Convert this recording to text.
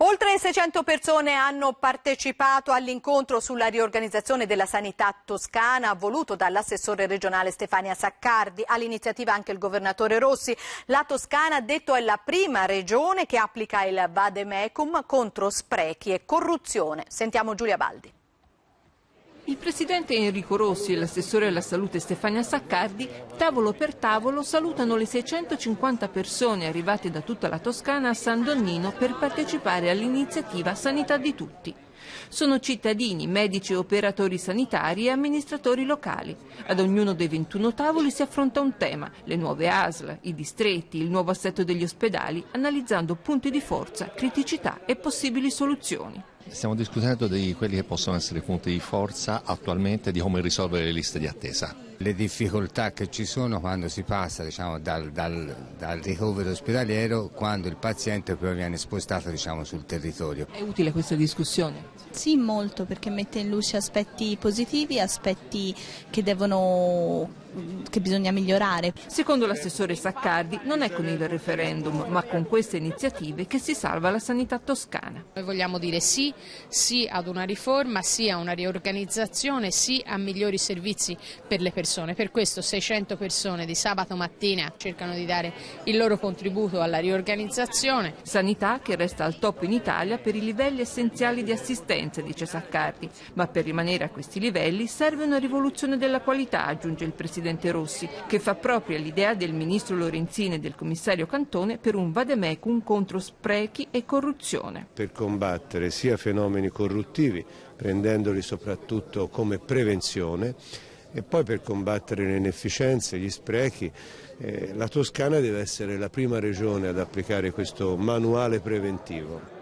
Oltre 600 persone hanno partecipato all'incontro sulla riorganizzazione della sanità toscana voluto dall'assessore regionale Stefania Saccardi. All'iniziativa anche il governatore Rossi. La Toscana, ha detto, è la prima regione che applica il vademecum contro sprechi e corruzione. Sentiamo Giulia Baldi. Il presidente Enrico Rossi e l'assessore alla salute Stefania Saccardi, tavolo per tavolo, salutano le 650 persone arrivate da tutta la Toscana a San Donnino per partecipare all'iniziativa Sanità di Tutti. Sono cittadini, medici, operatori sanitari e amministratori locali. Ad ognuno dei 21 tavoli si affronta un tema, le nuove ASL, i distretti, il nuovo assetto degli ospedali, analizzando punti di forza, criticità e possibili soluzioni. Stiamo discutendo di quelli che possono essere punti di forza attualmente, di come risolvere le liste di attesa. Le difficoltà che ci sono quando si passa dal ricovero ospedaliero, quando il paziente poi viene spostato sul territorio. È utile questa discussione? Sì, molto, perché mette in luce aspetti positivi, aspetti che bisogna migliorare. Secondo l'assessore Saccardi non è con il referendum, ma con queste iniziative che si salva la sanità toscana. Noi vogliamo dire sì ad una riforma, sì a una riorganizzazione, sì a migliori servizi per le persone. Per questo 600 persone di sabato mattina cercano di dare il loro contributo alla riorganizzazione. Sanità che resta al top in Italia per i livelli essenziali di assistenza, dice Saccardi, ma per rimanere a questi livelli serve una rivoluzione della qualità, aggiunge il presidente Rossi, che fa propria l'idea del ministro Lorenzin e del commissario Cantone per un vademecum contro sprechi e corruzione. Per combattere sia fenomeni corruttivi, prendendoli soprattutto come prevenzione, e poi per combattere le inefficienze, gli sprechi, la Toscana deve essere la prima regione ad applicare questo manuale preventivo.